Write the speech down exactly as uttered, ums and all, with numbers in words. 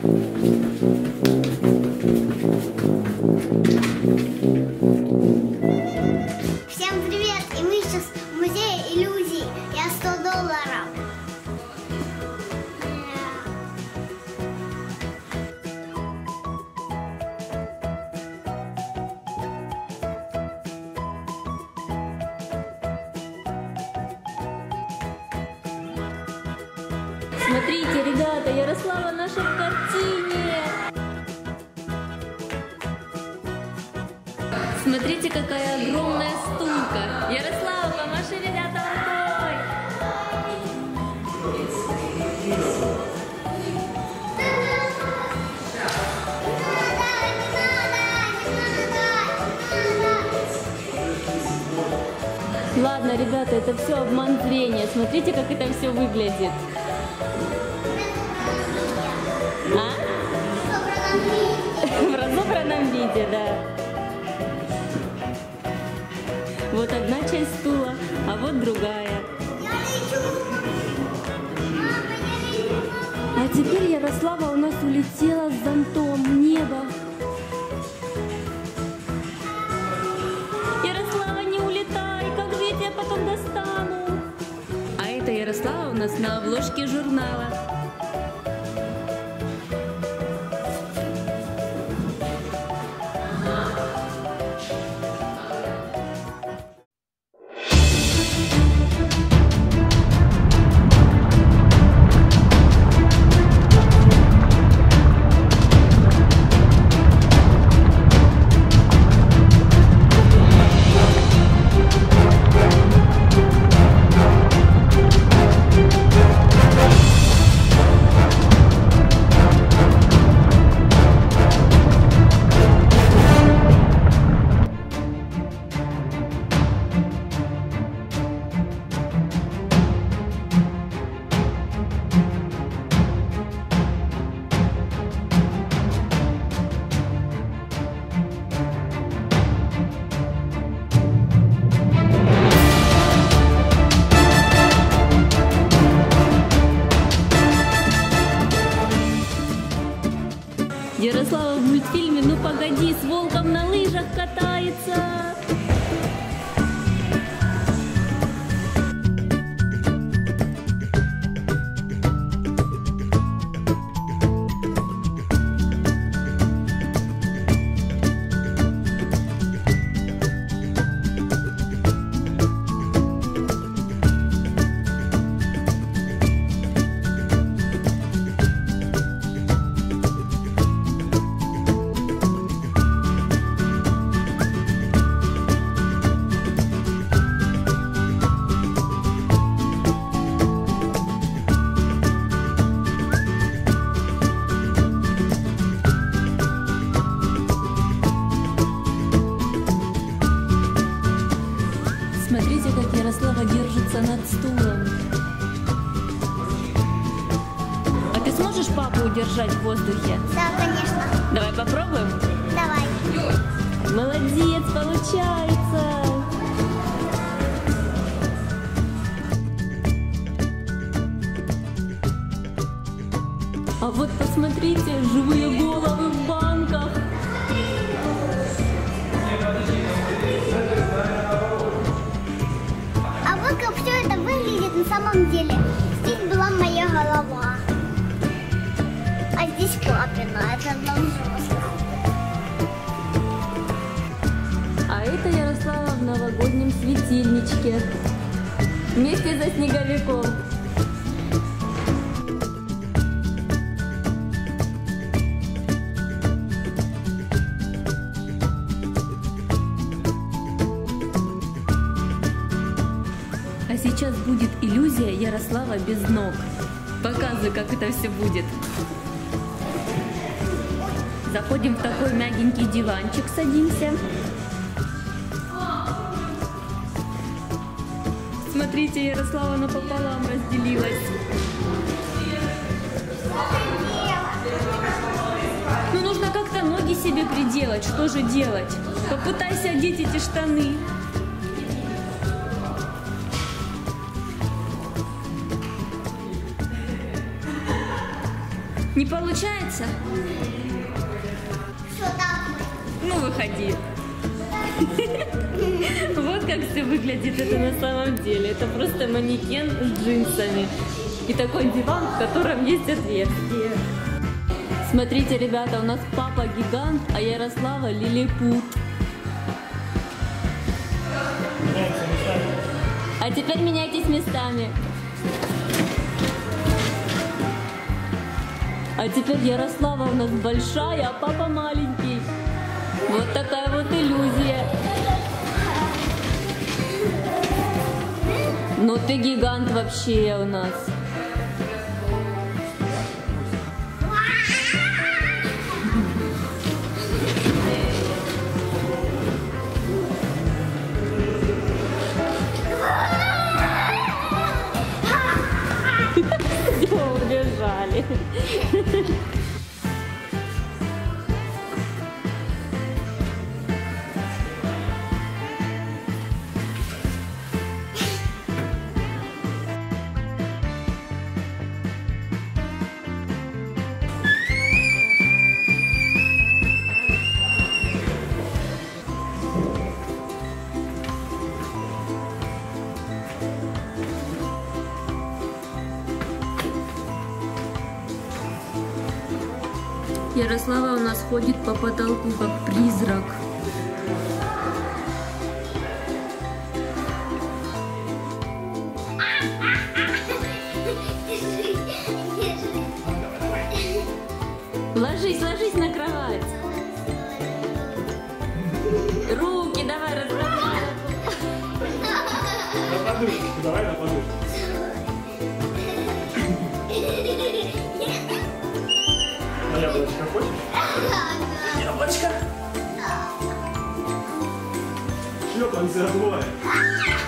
Всем привет! И мы сейчас в музее иллюзий. Я сто долларов. Смотрите, ребята, Ярослава наша в картине. Смотрите, какая огромная стулка. Ярослава, помаши ребятам рукой. Ладно, ребята, это все обман зрения. Смотрите, как это все выглядит. А? В разобранном виде, да. Вот одна часть стула, а вот другая. А теперь Ярослава у нас улетела с зонтом в небо. Ярослава, не улетай, как же я тебя потом достану? А это Ярослава у нас на обложке журнала. Ярослава в мультфильме «Ну погоди» с волком на лыжах катается. Смотрите, как Ярослава держится над стулом. А ты сможешь папу удержать в воздухе? Да, конечно. Давай попробуем? Давай. Молодец, получается. А вот посмотрите, живые головы в банках. А вот как все это выглядит на самом деле. Здесь была моя голова. А здесь папина. Это для взрослых. А это Ярослава в новогоднем светильничке. Вместе за снеговиком. А сейчас будет иллюзия Ярослава без ног. Показывай, как это все будет. Заходим в такой мягенький диванчик, садимся. Смотрите, Ярослава напополам разделилась. Ну, нужно как-то ноги себе приделать. Что же делать? Попытайся одеть эти штаны. Не получается? Что так? Ну, выходи. Вот как все выглядит это на самом деле. Это просто манекен с джинсами. И такой диван, в котором есть отверстие. Смотрите, ребята, у нас папа гигант, а Ярослава лилипут. А теперь меняйтесь местами. А теперь Ярослава у нас большая, а папа маленький. Вот такая вот иллюзия. Ну ты гигант вообще у нас. Все, убежали. Ярослава у нас ходит по потолку, как призрак. Ложись, ложись на кровать. Руки давай расправляй. На подушечку, давай на подушечку. А яблочко хочешь? Яблочко? Шлепанцы отбывай.